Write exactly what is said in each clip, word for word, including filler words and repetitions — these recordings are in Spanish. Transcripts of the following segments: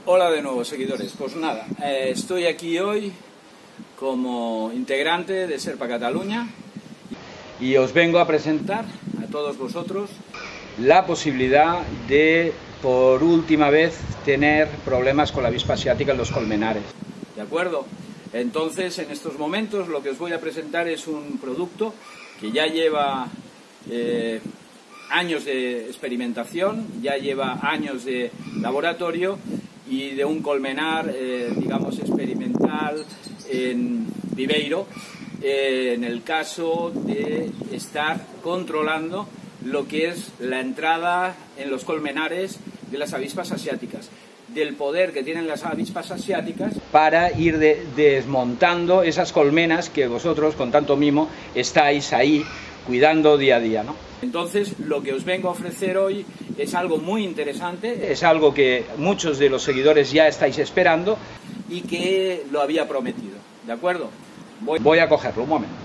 Hola de nuevo, seguidores. Pues nada, eh, estoy aquí hoy como integrante de Serpa Cataluña y os vengo a presentar a todos vosotros la posibilidad de, por última vez, tener problemas con la avispa asiática en los colmenares. ¿De acuerdo? Entonces, en estos momentos lo que os voy a presentar es un producto que ya lleva eh, años de experimentación, ya lleva años de laboratorio y de un colmenar, eh, digamos, experimental en Viveiro, eh, en el caso de estar controlando lo que es la entrada en los colmenares de las avispas asiáticas, del poder que tienen las avispas asiáticas para ir de, desmontando esas colmenas que vosotros con tanto mimo estáis ahí cuidando día a día, ¿no? Entonces, lo que os vengo a ofrecer hoy es algo muy interesante, es algo que muchos de los seguidores ya estáis esperando y que lo había prometido, ¿de acuerdo? Voy, voy a cogerlo, un momento.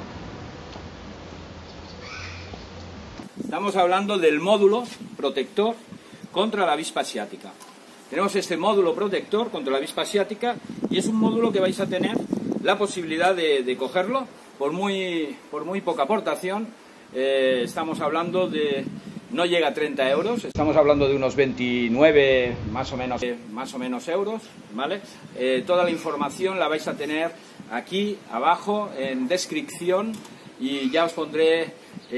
Estamos hablando del módulo protector contra la avispa asiática. Tenemos este módulo protector contra la avispa asiática y es un módulo que vais a tener la posibilidad de, de cogerlo por muy, por muy poca aportación. Eh, estamos hablando de, no llega a treinta euros, estamos hablando de unos veintinueve más o menos, eh, más o menos euros, ¿vale? Eh, toda la información la vais a tener aquí abajo en descripción y ya os pondré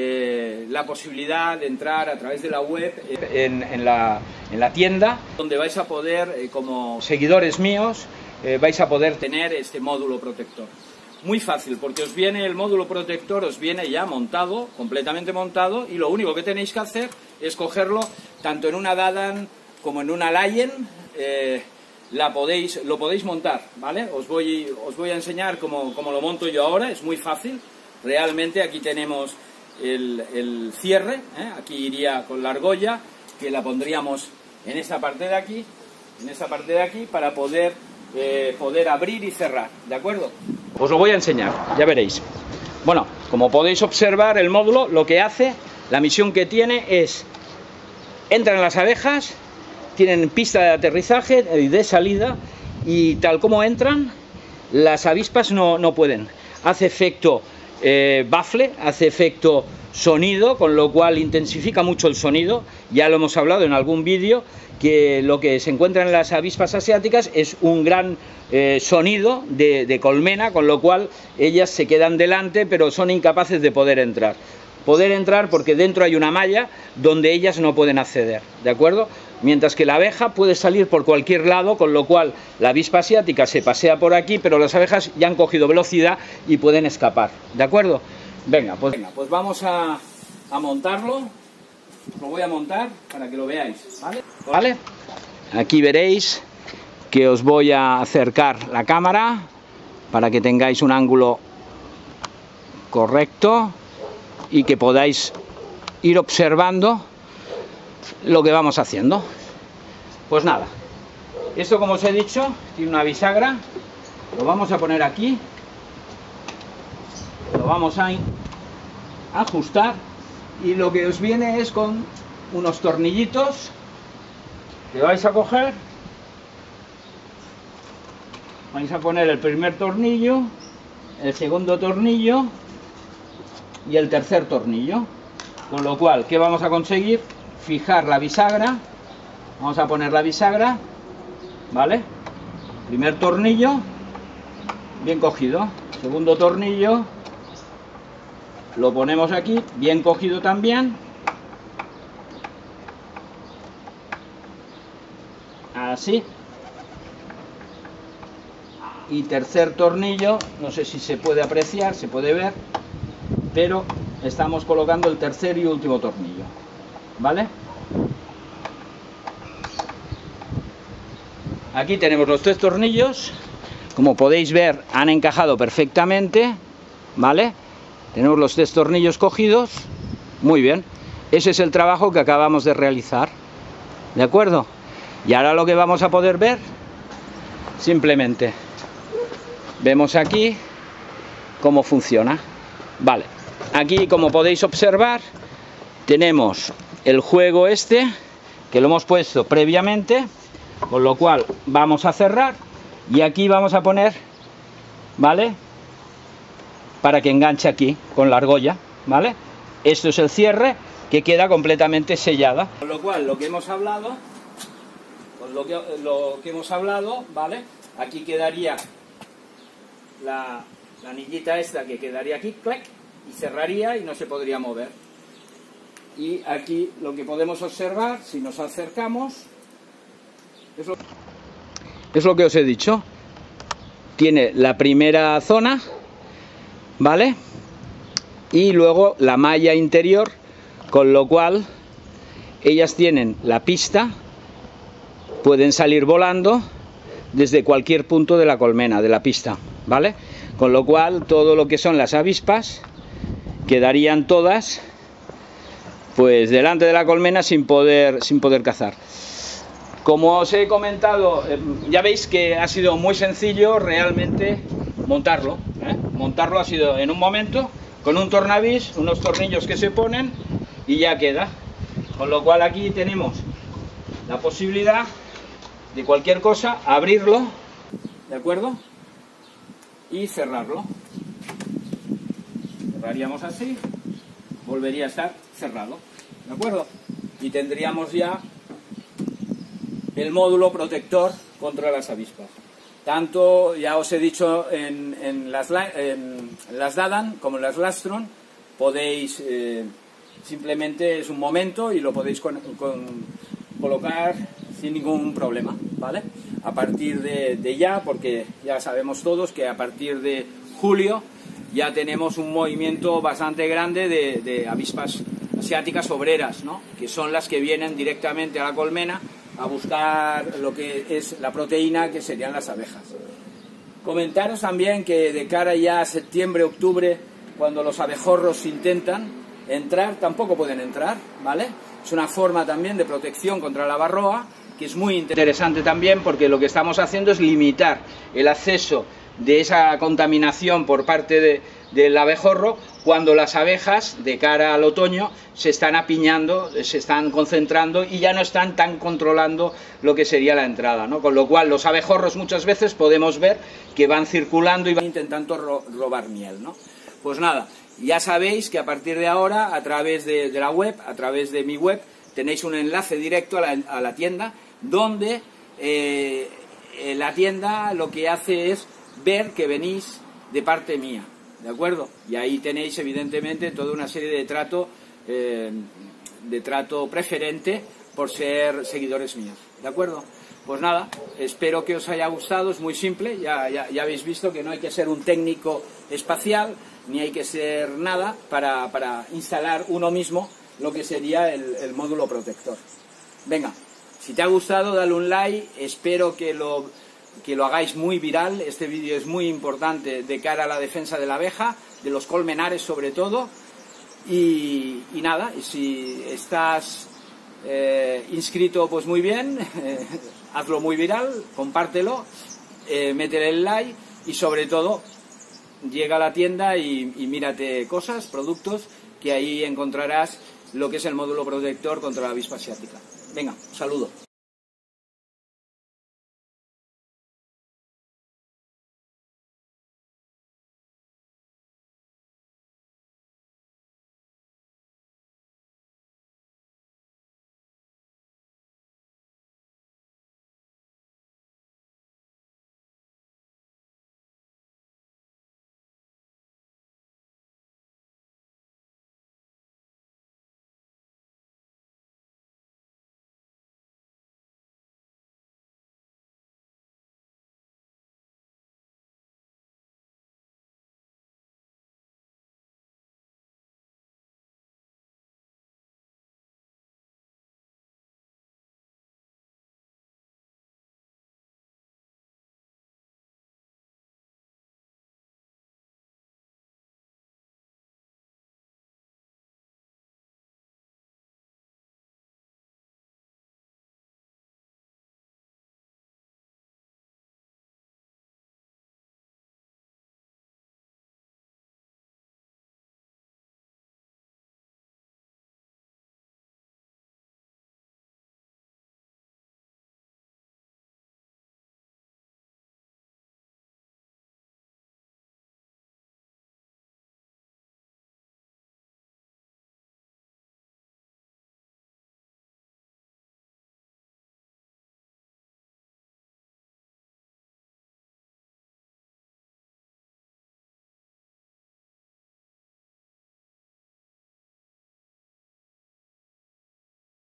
eh, la posibilidad de entrar a través de la web eh, en, en, la, en la tienda, donde vais a poder, eh, como seguidores míos, eh, vais a poder tener este módulo protector. Muy fácil, porque os viene el módulo protector, os viene ya montado, completamente montado, y lo único que tenéis que hacer es cogerlo tanto en una Dadan como en una Lion, eh, la podéis, lo podéis montar, ¿vale? Os voy, os voy a enseñar cómo, cómo lo monto yo ahora, es muy fácil. Realmente aquí tenemos el, el cierre, ¿eh? Aquí iría con la argolla, que la pondríamos en esta parte de aquí, en esta parte de aquí, para poder, eh, poder abrir y cerrar, ¿de acuerdo? Os lo voy a enseñar, ya veréis. Bueno, como podéis observar, el módulo lo que hace, la misión que tiene es, entran las abejas, tienen pista de aterrizaje y de salida, y tal como entran, las avispas no, no pueden. Hace efecto eh, bafle, hace efecto sonido, con lo cual intensifica mucho el sonido. Ya lo hemos hablado en algún vídeo, que lo que se encuentra en las avispas asiáticas es un gran eh, sonido de, de colmena, con lo cual ellas se quedan delante, pero son incapaces de poder entrar. Poder entrar porque dentro hay una malla donde ellas no pueden acceder, ¿de acuerdo? Mientras que la abeja puede salir por cualquier lado, con lo cual la avispa asiática se pasea por aquí, pero las abejas ya han cogido velocidad y pueden escapar, ¿de acuerdo? Venga, pues, venga, pues vamos a, a montarlo. Lo voy a montar para que lo veáis, ¿vale? ¿Vale? Aquí veréis que os voy a acercar la cámara para que tengáis un ángulo correcto y que podáis ir observando lo que vamos haciendo. Pues nada, esto, como os he dicho, tiene una bisagra, lo vamos a poner aquí, lo vamos a ajustar. Y lo que os viene es con unos tornillitos que vais a coger, vais a poner el primer tornillo, el segundo tornillo y el tercer tornillo, con lo cual, ¿qué vamos a conseguir? Fijar la bisagra, vamos a poner la bisagra, ¿vale? Primer tornillo, bien cogido, segundo tornillo, lo ponemos aquí, bien cogido también. Así. Y tercer tornillo, no sé si se puede apreciar, se puede ver, pero estamos colocando el tercer y último tornillo, ¿vale? Aquí tenemos los tres tornillos, como podéis ver han encajado perfectamente, ¿vale? Tenemos los tres tornillos cogidos, muy bien. Ese es el trabajo que acabamos de realizar, ¿de acuerdo? Y ahora lo que vamos a poder ver, simplemente, vemos aquí cómo funciona. Vale, aquí como podéis observar, tenemos el juego este, que lo hemos puesto previamente, Con lo cual vamos a cerrar y aquí vamos a poner, ¿vale?, para que enganche aquí con la argolla, ¿vale? Esto es el cierre, que queda completamente sellada. Con lo cual, lo que hemos hablado, con lo que, lo que hemos hablado, ¿vale? Aquí quedaría la, la anillita esta que quedaría aquí, clac, y cerraría y no se podría mover. Y aquí lo que podemos observar, si nos acercamos, es lo, es lo que os he dicho. Tiene la primera zona, ¿vale?, y luego la malla interior, con lo cual ellas tienen la pista, pueden salir volando desde cualquier punto de la colmena, de la pista, ¿vale? Con lo cual todo lo que son las avispas quedarían todas pues delante de la colmena sin poder, sin poder cazar. Como os he comentado, eh, ya veis que ha sido muy sencillo realmente montarlo, ¿eh? Montarlo ha sido en un momento, con un tornavís, unos tornillos que se ponen y ya queda. Con lo cual aquí tenemos la posibilidad de cualquier cosa, abrirlo, ¿de acuerdo?, y cerrarlo. Cerraríamos así, volvería a estar cerrado, ¿de acuerdo? Y tendríamos ya el módulo protector contra las avispas. Tanto, ya os he dicho, en, en, las, en las Dadan como en las Lastron, podéis, eh, simplemente es un momento y lo podéis con, con, colocar sin ningún problema, ¿vale? A partir de, de ya, porque ya sabemos todos que a partir de julio ya tenemos un movimiento bastante grande de, de avispas asiáticas obreras, ¿no?, que son las que vienen directamente a la colmena a buscar lo que es la proteína, que serían las abejas. Comentaros también que de cara ya a septiembre, octubre, cuando los abejorros intentan entrar, tampoco pueden entrar, ¿vale? Es una forma también de protección contra la varroa, que es muy interesante también, porque lo que estamos haciendo es limitar el acceso de esa contaminación por parte de, del abejorro, cuando las abejas, de cara al otoño, se están apiñando, se están concentrando y ya no están tan controlando lo que sería la entrada, ¿no? Con lo cual los abejorros muchas veces podemos ver que van circulando y van intentando ro robar miel, ¿no? Pues nada, ya sabéis que a partir de ahora, a través de, de la web, a través de mi web, tenéis un enlace directo a la, a la tienda, donde eh, la tienda lo que hace es ver que venís de parte mía, ¿de acuerdo? Y ahí tenéis evidentemente toda una serie de trato, eh, de trato preferente por ser seguidores míos, ¿de acuerdo? Pues nada, espero que os haya gustado, es muy simple, ya, ya, ya habéis visto que no hay que ser un técnico espacial, ni hay que ser nada para, para instalar uno mismo lo que sería el, el módulo protector. Venga, si te ha gustado, dale un like, espero que lo... que lo hagáis muy viral. Este vídeo es muy importante de cara a la defensa de la abeja, de los colmenares sobre todo, y, y nada, y si estás eh, inscrito, pues muy bien, eh, hazlo muy viral, compártelo, eh, métele el like y sobre todo llega a la tienda y, y mírate cosas, productos, que ahí encontrarás lo que es el módulo protector contra la avispa asiática. Venga, un saludo.